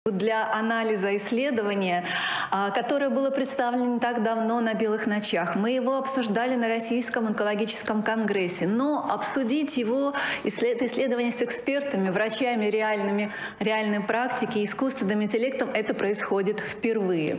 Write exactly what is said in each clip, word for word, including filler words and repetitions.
для анализа исследования, которое было представлено не так давно на Белых ночах. Мы его обсуждали на Российском онкологическом конгрессе, но обсудить его, это исследование с экспертами, врачами реальными, реальной практики, искусственным интеллектом, это происходит впервые.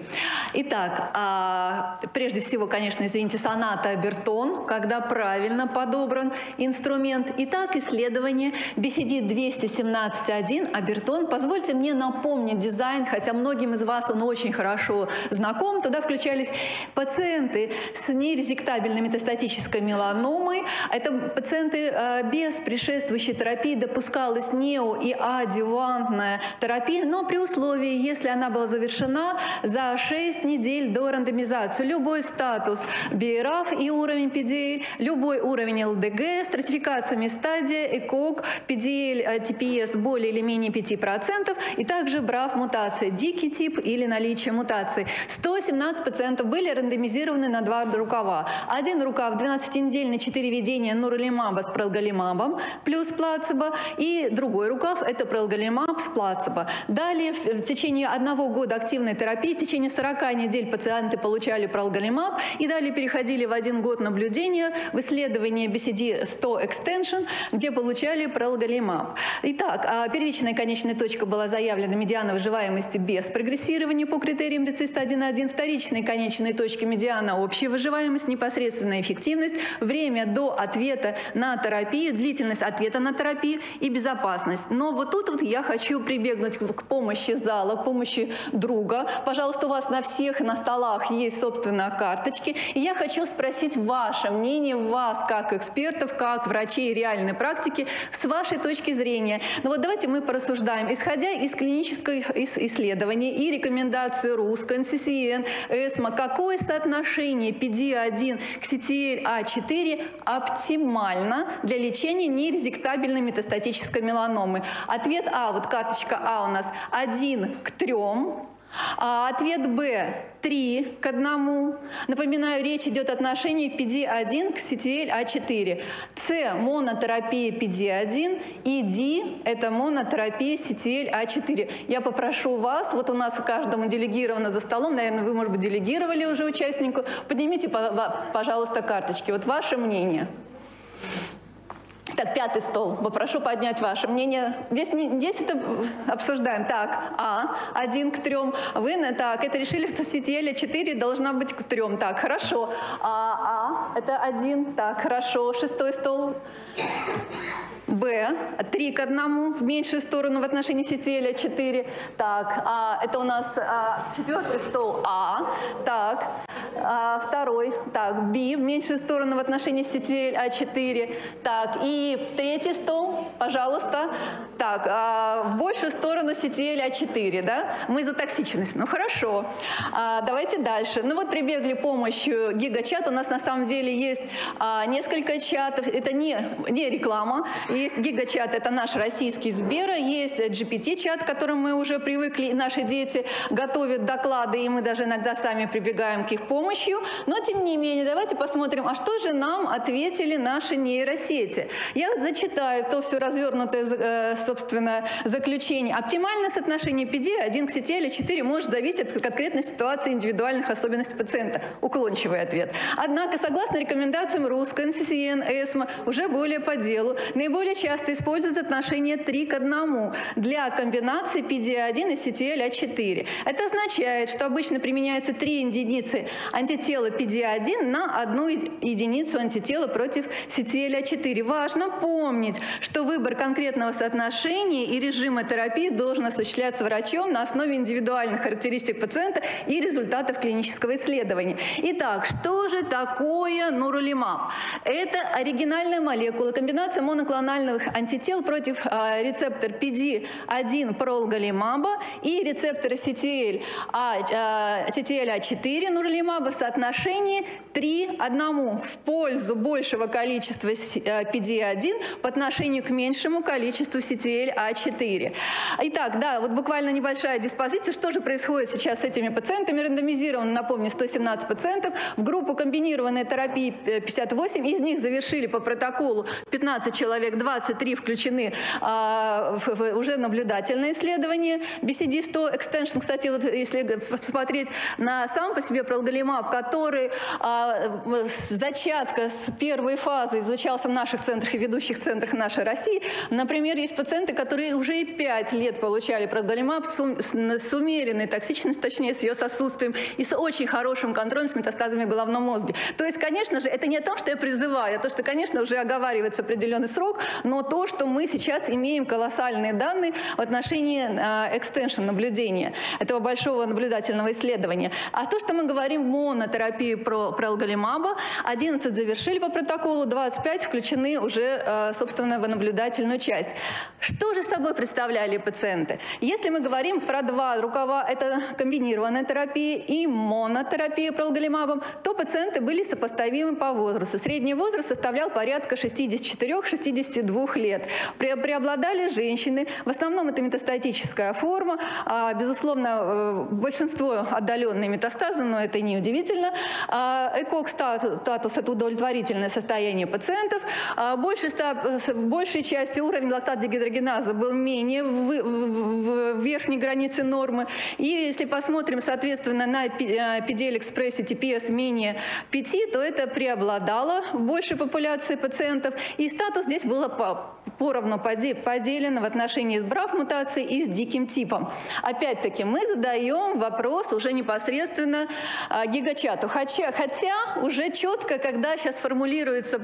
Итак, прежде всего, конечно, извините, соната Обертон, когда правильно подобран инструмент. Итак, исследование би си ди двести семнадцать один Обертон. Позвольте мне напомнить дизайн, хотя многим из вас он очень хорошо знаком. Туда включались пациенты с нерезектабельной метастатической меланомой. Это пациенты без предшествующей терапии, допускалась нео- и адъювантная терапия, но при условии, если она была завершена за шесть недель до рандомизации. Любой статус би эр эф и уровень пи ди эль, любой уровень эл дэ гэ, стратификациями стадия, ЭКОГ, пи ди эль, ти пи эс более или менее пять процентов, и также брав мутация, дикий тип или наличие мутаций. сто семнадцать пациентов были рандомизированы на два рукава. Один рукав двенадцатинедельный, четыре введения нуролимаба с пролголимабом плюс плацебо, и другой рукав – это пролголимаб с плацебо. Далее, в течение одного года активной терапии, в течение сорока недель пациенты получали пролголимаб, и далее переходили в один год наблюдения в исследование би си ди сто Extension, где получали пролголимаб. Итак, первичная конечная точка была заявлена медиана выживаемости без прогрессирования по критериям РЕЦИСТ один точка один, вторичные конечные точки медиана общая выживаемость, непосредственная эффективность, время до ответа на терапию, длительность ответа на терапию и безопасность. Но вот тут вот я хочу прибегнуть к помощи зала, к помощи друга. Пожалуйста, у вас на всех на столах есть, собственно, карточки. И я хочу спросить ваше мнение, вас как экспертов, как врачей реальной практики, с вашей точки зрения. Ну вот давайте мы порассуждаем, исходя из клинических исследований и рекомендаций РУС, эн си си эн, эсмо, какое соотношение пи ди один к си ти эль а четыре оптимально для лечения нерезектабельной метастатической меланомы? Ответ А, вот карточка А у нас один к трем. А ответ Б – три к одному. Напоминаю, речь идет о отношении пи ди один к си ти эль а четыре. С – монотерапия пи ди один. И Д – это монотерапия си ти эль а четыре. Я попрошу вас, вот у нас каждому делегировано за столом, наверное, вы, может быть, делегировали уже участнику. Поднимите, пожалуйста, карточки. Вот ваше мнение. Так, пятый стол. Попрошу поднять ваше мнение. Здесь, здесь это обсуждаем. Так, А, один к трем. Вы, так, это решили, что си ти эль а четыре должна быть к трем. Так, хорошо. А, А, это один. Так, хорошо. Шестой стол. Б, три к одному, в меньшую сторону в отношении си ти эль а четыре. Так, а, это у нас а, четвертый стол А. Так, а, второй. Так, Б, в меньшую сторону в отношении си ти эль а четыре. Так, и третий стол, пожалуйста. Так, а, в большую сторону си ти эль а четыре, да? Мы за токсичность. Ну, хорошо. А, давайте дальше. Ну, вот прибегли помощью гигачат. У нас на самом деле есть а, несколько чатов. Это не, не реклама. Есть гигачат, это наш российский Сбера, есть джи пи ти-чат, к которому мы уже привыкли, и наши дети готовят доклады, и мы даже иногда сами прибегаем к их помощью. Но, тем не менее, давайте посмотрим, а что же нам ответили наши нейросети. Я вот зачитаю то все развернутое, собственно, заключение. Оптимальное соотношение пи ди один к си ти эль а четыре может зависеть от конкретной ситуации индивидуальных особенностей пациента. Уклончивый ответ. Однако, согласно рекомендациям РУС, эн си си эн, эсмо, уже более по делу, наиболее часто используется отношение три к одному для комбинации пи ди один и си ти эль а четыре. Это означает, что обычно применяется три единицы антитела пи ди один на одну единицу антитела против си ти эль а четыре. Важно помнить, что выбор конкретного соотношения и режима терапии должен осуществляться врачом на основе индивидуальных характеристик пациента и результатов клинического исследования. Итак, что же такое нуролимаб? Это оригинальная молекула, комбинация моноклональных антител против э, рецептора пи ди один пролголимаба и рецептора си ти эль а четыре нуролимаба в соотношении три к одному в пользу большего количества пи ди один по отношению к наименьшему количеству си ти эль а четыре. Итак, да, вот буквально небольшая диспозиция. Что же происходит сейчас с этими пациентами? Рандомизировано, напомню, сто семнадцать пациентов. В группу комбинированной терапии пятьдесят восемь. Из них завершили по протоколу пятнадцать человек, двадцать три включены а, в, в уже наблюдательное исследование. би си ди сто Extension, кстати, вот если посмотреть на сам по себе пролголимаб, который а, с зачатка, с первой фазы изучался в наших центрах и ведущих центрах нашей России. Например, есть пациенты, которые уже и пять лет получали пролголимаб с, с умеренной токсичностью, точнее, с ее отсутствием и с очень хорошим контролем с метастазами в головном мозге. То есть, конечно же, это не то, что я призываю, а то, что, конечно, уже оговаривается определенный срок, но то, что мы сейчас имеем колоссальные данные в отношении экстеншн наблюдения, этого большого наблюдательного исследования. А то, что мы говорим в монотерапии про пролголимаба, одиннадцать завершили по протоколу, двадцать пять включены уже, собственно, в наблюдательную часть. Что же с собой представляли пациенты? Если мы говорим про два рукава, это комбинированная терапия и монотерапия пролголимабом, то пациенты были сопоставимы по возрасту. Средний возраст составлял порядка шестидесяти четырёх — шестидесяти двух лет. Преобладали женщины, в основном это метастатическая форма, безусловно, большинство отдаленные метастазы, но это не удивительно. ЭКОГ-статус – это удовлетворительное состояние пациентов. Большей, в большей части уровень лактат-дегидрогеназа был менее в, в, в верхней границе нормы. И если посмотрим, соответственно, на пи ди эль-экспрессию ти пи эс менее пяти, то это преобладало в большей популяции пациентов. И статус здесь было поровну поделен в отношении брав-мутации и с диким типом. Опять-таки, мы задаем вопрос уже непосредственно гигачату. Хотя, хотя уже четко, когда сейчас формулируется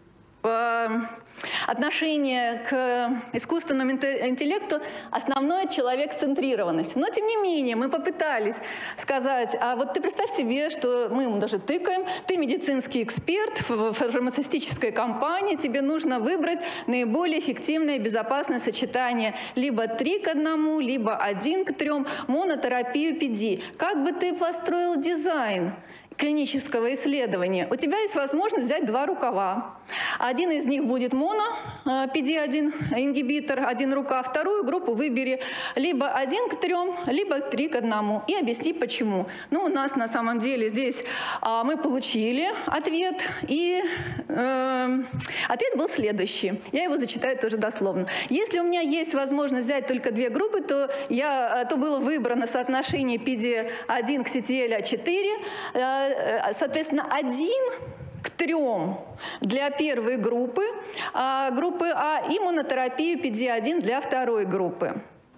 отношение к искусственному интеллекту, основное человек-центрированность. Но, тем не менее, мы попытались сказать, а вот ты представь себе, что мы ему даже тыкаем, ты медицинский эксперт в фармацевтической компании, тебе нужно выбрать наиболее эффективное и безопасное сочетание либо три к одному, либо один к трем, монотерапию пи ди. Как бы ты построил дизайн клинического исследования? У тебя есть возможность взять два рукава. Один из них будет моно, пи ди один ингибитор, один рукав. Вторую группу выбери либо один к трем, либо три к одному. И объясни, почему. Ну, у нас на самом деле здесь а, мы получили ответ. И э, ответ был следующий. Я его зачитаю тоже дословно. Если у меня есть возможность взять только две группы, то, я, то было выбрано соотношение пи ди один к си ти эль а четыре. Соответственно, один к трем для первой группы, группы А, и монотерапию пи ди один для второй группы.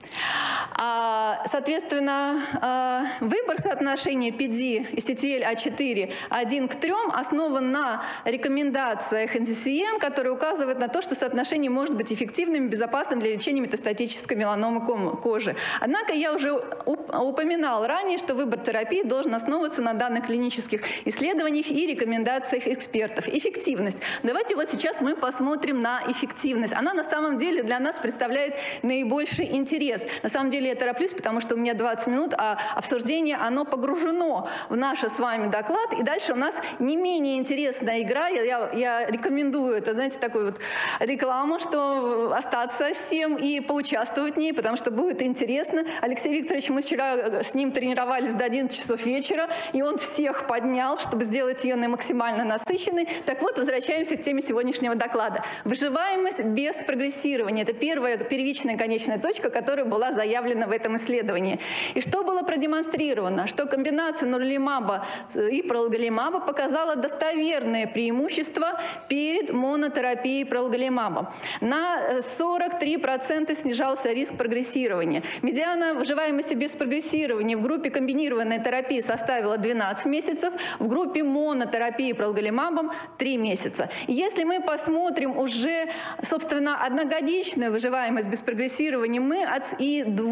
Соответственно, выбор соотношения пи ди и си ти эль а четыре один к трем основан на рекомендациях эн си си эн, которые указывают на то, что соотношение может быть эффективным и безопасным для лечения метастатической меланомы кожи. Однако я уже упоминал ранее, что выбор терапии должен основываться на данных клинических исследованиях и рекомендациях экспертов. Эффективность. Давайте вот сейчас мы посмотрим на эффективность. Она на самом деле для нас представляет наибольший интерес. На самом деле я тороплюсь, потому что у меня двадцать минут, а обсуждение, оно погружено в наш с вами доклад. И дальше у нас не менее интересная игра. Я, я, я рекомендую, это, знаете, такую вот рекламу, что остаться всем и поучаствовать в ней, потому что будет интересно. Алексей Викторович, мы вчера с ним тренировались до одиннадцати часов вечера, и он всех поднял, чтобы сделать ее максимально насыщенной. Так вот, возвращаемся к теме сегодняшнего доклада. Выживаемость без прогрессирования – это первая первичная конечная точка, которая была заявлена в этом исследовании. И что было продемонстрировано? Что комбинация нуролимаба и пролголимаба показала достоверное преимущество перед монотерапией пролголимаба. На сорок три процента снижался риск прогрессирования. Медиана выживаемости без прогрессирования в группе комбинированной терапии составила двенадцать месяцев, в группе монотерапии пролголимабом три месяца. И если мы посмотрим уже, собственно, одногодичную выживаемость без прогрессирования, мы от и двух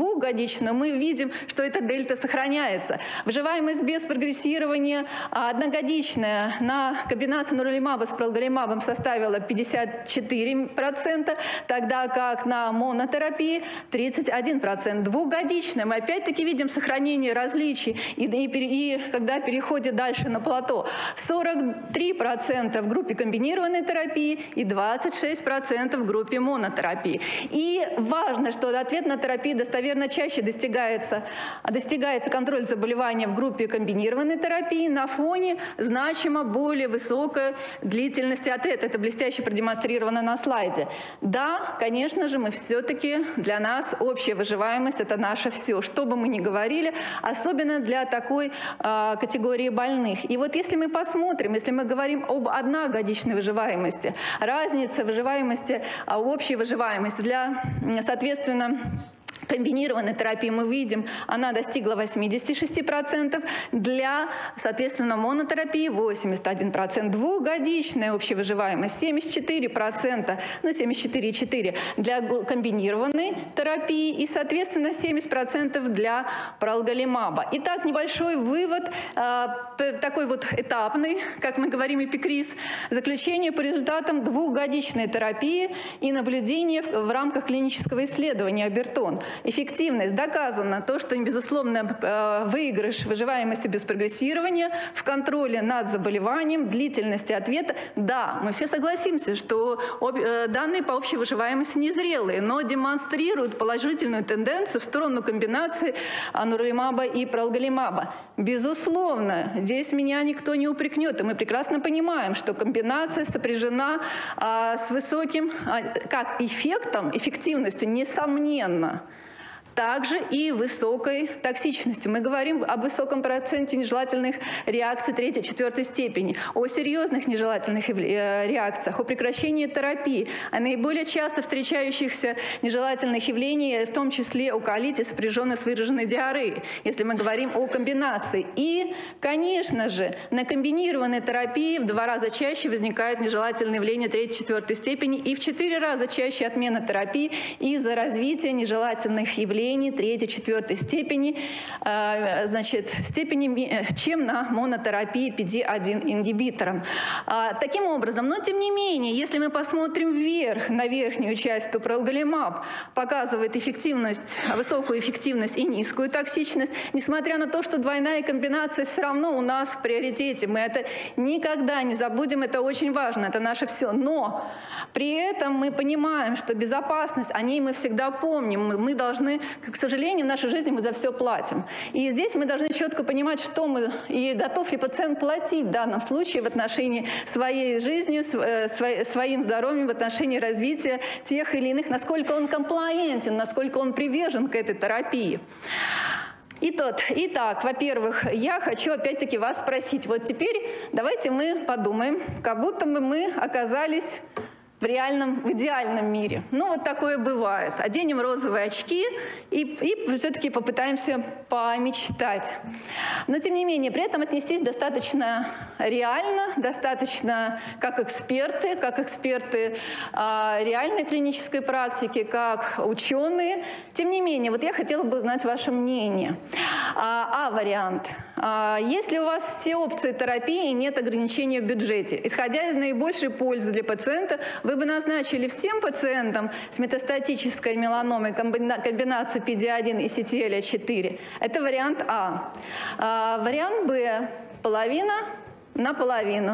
двухгодичную, мы видим, что эта дельта сохраняется. Выживаемость без прогрессирования одногодичная на комбинацию нуролимаба с пролголимабом составила пятьдесят четыре процента, тогда как на монотерапии тридцать один процент. Двухгодичная мы опять-таки видим сохранение различий, и, и, и когда переходит дальше на плато, сорок три процента в группе комбинированной терапии и двадцать шесть процентов в группе монотерапии. И важно, что ответная терапия достоверно чаще достигается, достигается контроль заболевания в группе комбинированной терапии на фоне значимо более высокой длительности ответа. Это блестяще продемонстрировано на слайде. Да, конечно же, мы все-таки, для нас общая выживаемость – это наше все, что бы мы ни говорили, особенно для такой э, категории больных. И вот если мы посмотрим, если мы говорим об одногодичной выживаемости, разница выживаемости, общей выживаемости для, соответственно, комбинированной терапии мы видим, она достигла восьмидесяти шести процентов, для, соответственно, монотерапии восемьдесят один процент, двухгодичная общая выживаемость семьдесят четыре процента, ну семьдесят четыре и четыре процента для комбинированной терапии и, соответственно, семьдесят процентов для пролголимаба. Итак, небольшой вывод, э, такой вот этапный, как мы говорим, эпикриз, заключение по результатам двухгодичной терапии и наблюдения в, в рамках клинического исследования Обертон. Эффективность доказана, то, что, безусловно, выигрыш выживаемости без прогрессирования в контроле над заболеванием, длительности ответа. Да, мы все согласимся, что данные по общей выживаемости незрелые, но демонстрируют положительную тенденцию в сторону комбинации нуролимаба и пролголимаба. Безусловно, здесь меня никто не упрекнет, и мы прекрасно понимаем, что комбинация сопряжена а, с высоким а, как эффектом, эффективностью, несомненно, также и высокой токсичностью. Мы говорим о высоком проценте нежелательных реакций третьей-четвертой степени, о серьезных нежелательных реакциях, о прекращении терапии, о наиболее часто встречающихся нежелательных явлениях, в том числе о колите, сопряженной с выраженной диареей, если мы говорим о комбинации. И, конечно же, на комбинированной терапии в два раза чаще возникают нежелательные явления третьей-четвертой степени и в четыре раза чаще отмена терапии из-за развития нежелательных явлений третьей-четвертой степени, значит, степени, чем на монотерапии пи ди один ингибитором. Таким образом, но тем не менее, если мы посмотрим вверх, на верхнюю часть, то пролголимаб показывает эффективность, высокую эффективность и низкую токсичность, несмотря на то, что двойная комбинация все равно у нас в приоритете. Мы это никогда не забудем, это очень важно, это наше все. Но при этом мы понимаем, что безопасность, о ней мы всегда помним, мы должны, к сожалению, в нашей жизни мы за все платим. И здесь мы должны четко понимать, что мы и готов ли пациент платить в данном случае в отношении своей жизни, своим здоровьем, в отношении развития тех или иных, насколько он комплаентен, насколько он привержен к этой терапии. И тот, итак, во-первых, я хочу опять-таки вас спросить. Вот теперь давайте мы подумаем, как будто бы мы оказались в реальном, в идеальном мире. Ну, вот такое бывает. Оденем розовые очки и, и все-таки попытаемся помечтать. Но, тем не менее, при этом отнестись достаточно реально, достаточно как эксперты, как эксперты а, реальной клинической практики, как ученые. Тем не менее, вот я хотела бы узнать ваше мнение. А, а вариант. А, если у вас все опции терапии и нет ограничения в бюджете, исходя из наибольшей пользы для пациента, вы бы назначили всем пациентам с метастатической меланомой комбинацию пи ди один и си ти эл четыре. Это вариант А. А вариант Б – половина наполовину.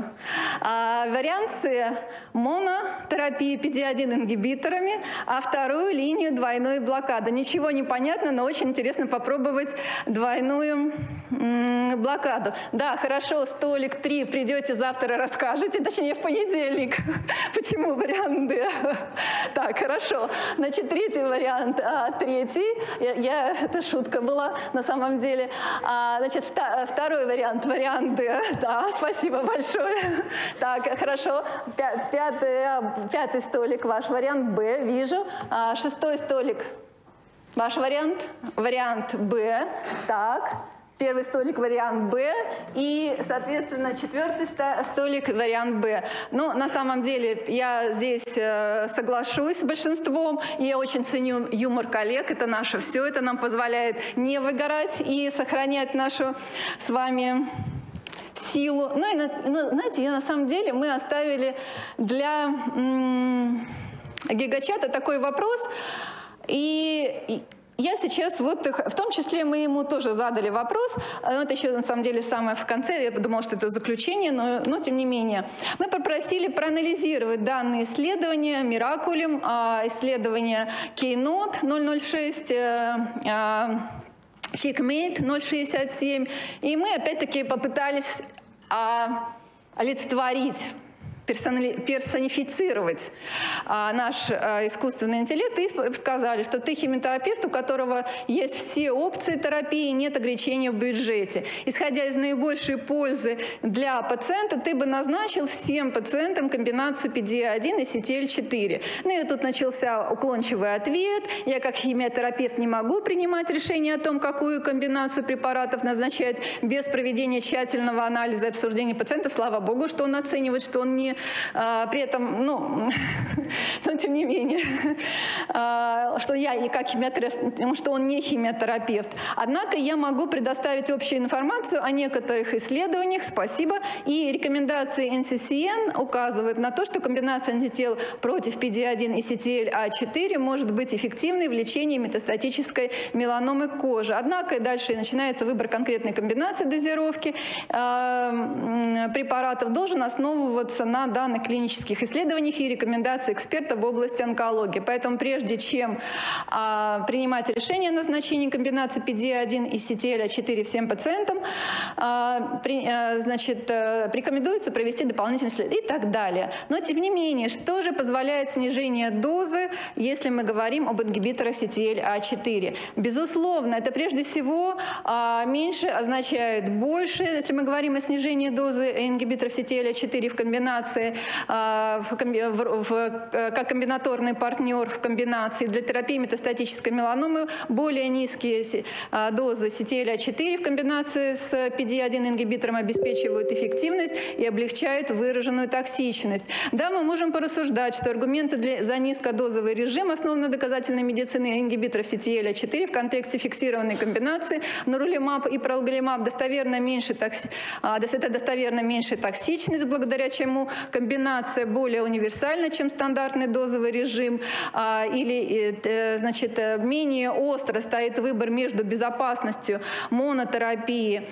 А вариант С – монотерапия пи ди один ингибиторами, а вторую линию двойной блокады. Ничего не понятно, но очень интересно попробовать двойную м, блокаду. Да, хорошо, столик три, придете завтра, расскажете, точнее в понедельник. Почему вариант Д? Так, хорошо. Значит, третий вариант. А, третий, я, я, это шутка была на самом деле. А, значит, второй вариант, вариант Д. Да, спасибо большое. Так, хорошо. Пятый, пятый столик, ваш вариант Б, вижу. А, шестой столик, ваш вариант, вариант Б. Так, Первый столик – вариант Б, и, соответственно, четвертый столик – вариант Б. Но на самом деле я здесь соглашусь с большинством, и я очень ценю юмор коллег, это наше все, это нам позволяет не выгорать и сохранять нашу с вами силу. Ну и, ну, знаете, на самом деле мы оставили для гигачата такой вопрос, и я сейчас, вот, в том числе мы ему тоже задали вопрос, это еще на самом деле самое в конце, я подумала, что это заключение, но, но тем не менее. Мы попросили проанализировать данные исследования Miraculum, исследования Keynote ноль ноль шесть, Checkmate ноль шестьдесят семь, и мы опять-таки попытались олицетворить, персонифицировать а, наш а, искусственный интеллект и сказали, что ты химиотерапевт, у которого есть все опции терапии, нет ограничения в бюджете. Исходя из наибольшей пользы для пациента, ты бы назначил всем пациентам комбинацию пи ди один и си ти эл четыре. Ну и тут начался уклончивый ответ. Я как химиотерапевт не могу принимать решение о том, какую комбинацию препаратов назначать без проведения тщательного анализа и обсуждения пациентов. Слава богу, что он оценивает, что он не А, при этом, ну, но тем не менее, а, что я и как химиотерапевт, что он не химиотерапевт. Однако я могу предоставить общую информацию о некоторых исследованиях, спасибо, и рекомендации эн си си эн указывают на то, что комбинация антител против пи ди один и си ти эл а четыре может быть эффективной в лечении метастатической меланомы кожи. Однако и дальше начинается выбор конкретной комбинации дозировки а, препаратов, должен основываться на данных клинических исследованиях и рекомендаций экспертов в области онкологии. Поэтому прежде чем а, принимать решение о назначении комбинации пи ди один и си ти эл а четыре всем пациентам, а, при, а, значит, а, рекомендуется провести дополнительные исследования и так далее. Но тем не менее, что же позволяет снижение дозы, если мы говорим об ингибиторах си ти эл а четыре? Безусловно, это прежде всего а, меньше означает больше. Если мы говорим о снижении дозы ингибиторов си ти эл а четыре в комбинации В, в, в, как комбинаторный партнер в комбинации для терапии метастатической меланомы, более низкие дозы си ти эл а четыре в комбинации с пи ди один ингибитором обеспечивают эффективность и облегчают выраженную токсичность. Да, мы можем порассуждать, что аргументы для, за низкодозовый режим, основанный на доказательной медицине ингибиторов си ти эл а четыре в контексте фиксированной комбинации нурулимаб и пролголимаб достоверно меньше, токси, это достоверно меньше токсичность, благодаря чему комбинация более универсальна, чем стандартный дозовый режим, или, значит, менее остро стоит выбор между безопасностью монотерапии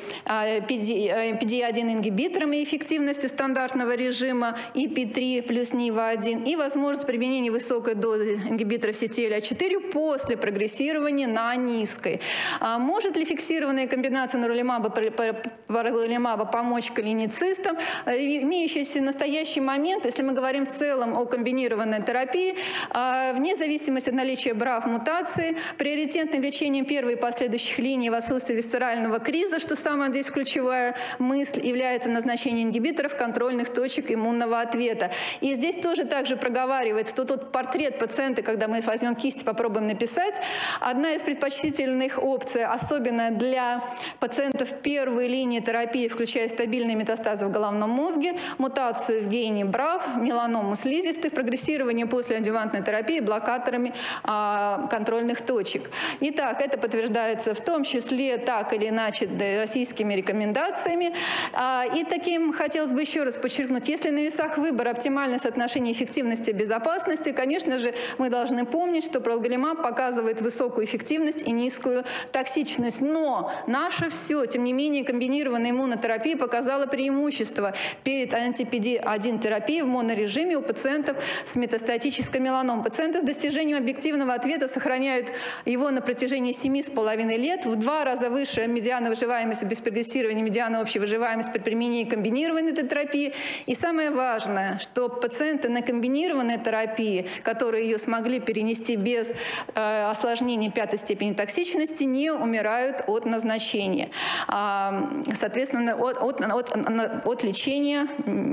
пи ди один ингибитором и эффективностью стандартного режима и пи три плюс нива один, и возможность применения высокой дозы ингибиторов си ти эл а четыре после прогрессирования на низкой. Может ли фиксированная комбинация нурулимаба пролголимаба помочь клиницистам, имеющиеся настоящий момент, если мы говорим в целом о комбинированной терапии, вне зависимости от наличия брав мутации, приоритетным лечением первой и последующих линий в отсутствии висцерального криза, что самая здесь ключевая мысль, является назначение ингибиторов контрольных точек иммунного ответа. И здесь тоже также проговаривается тот, тот портрет пациента, когда мы возьмем кисть и попробуем написать. Одна из предпочтительных опций, особенно для пациентов первой линии терапии, включая стабильные метастазы в головном мозге, мутацию в гене брав, меланому слизистых, прогрессирование после адъювантной терапии блокаторами а, контрольных точек. Итак, это подтверждается в том числе так или иначе российскими рекомендациями. А, и таким хотелось бы еще раз подчеркнуть, если на весах выбора оптимальное соотношение эффективности и безопасности, конечно же, мы должны помнить, что пролголимаб показывает высокую эффективность и низкую токсичность. Но наше все, тем не менее, комбинированная иммунотерапия показала преимущество перед анти-пи ди один терапией в монорежиме у пациентов с метастатической меланомой. Пациенты с достижением объективного ответа сохраняют его на протяжении семи с половиной лет, в два раза выше медиана выживаемости без прогрессирования, медиана общей выживаемости при применении комбинированной терапии. И самое важное, что пациенты на комбинированной терапии, которые ее смогли перенести без э, осложнений пятой степени токсичности, не умирают от назначения. А, соответственно, от, от, от, от лечения метастатической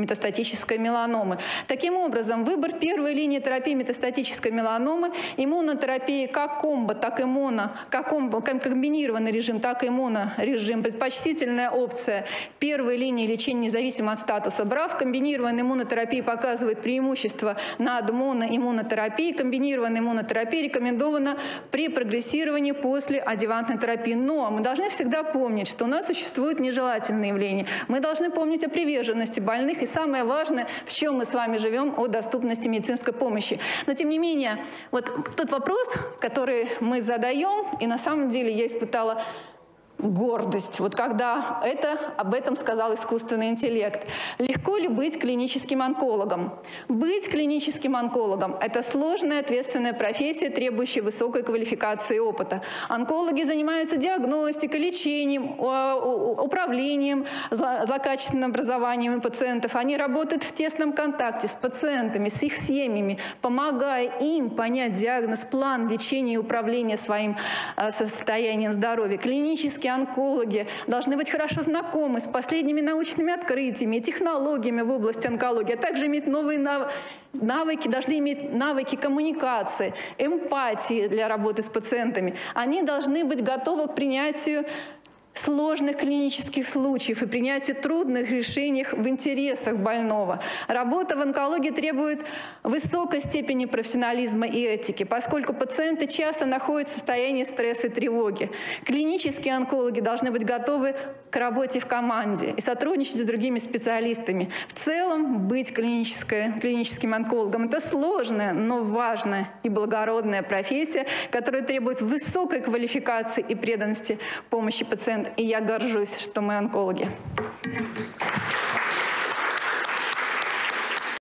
метастатической меланомы. Таким образом, выбор первой линии терапии метастатической меланомы, иммунотерапии как комбо, так и моно, как комбо, комбинированный режим, так и монорежим, предпочтительная опция первой линии лечения независимо от статуса БРАФ. Комбинированная иммунотерапия показывает преимущество над моноиммунотерапией. Комбинированная иммунотерапия рекомендована при прогрессировании после адъювантной терапии. Но мы должны всегда помнить, что у нас существуют нежелательные явления. Мы должны помнить о приверженности больных и самое важное, в чем мы с вами живем, о доступности медицинской помощи. Но тем не менее, вот тот вопрос, который мы задаем, и на самом деле я испытала гордость, вот когда это, об этом сказал искусственный интеллект. Легко ли быть клиническим онкологом? Быть клиническим онкологом – это сложная, ответственная профессия, требующая высокой квалификации и опыта. Онкологи занимаются диагностикой, лечением, управлением злокачественным образованием пациентов. Они работают в тесном контакте с пациентами, с их семьями, помогая им понять диагноз, план лечения и управления своим состоянием здоровья. Клинические онкологи должны быть хорошо знакомы с последними научными открытиями и технологиями в области онкологии, а также иметь новые навыки, должны иметь навыки коммуникации, эмпатии для работы с пациентами. Они должны быть готовы к принятию сложных клинических случаев и принятию трудных решений в интересах больного. Работа в онкологии требует высокой степени профессионализма и этики, поскольку пациенты часто находятся в состоянии стресса и тревоги. Клинические онкологи должны быть готовы к работе в команде и сотрудничать с другими специалистами. В целом, быть клиническим онкологом – это сложная, но важная и благородная профессия, которая требует высокой квалификации и преданности помощи пациентам. И я горжусь, что мы онкологи.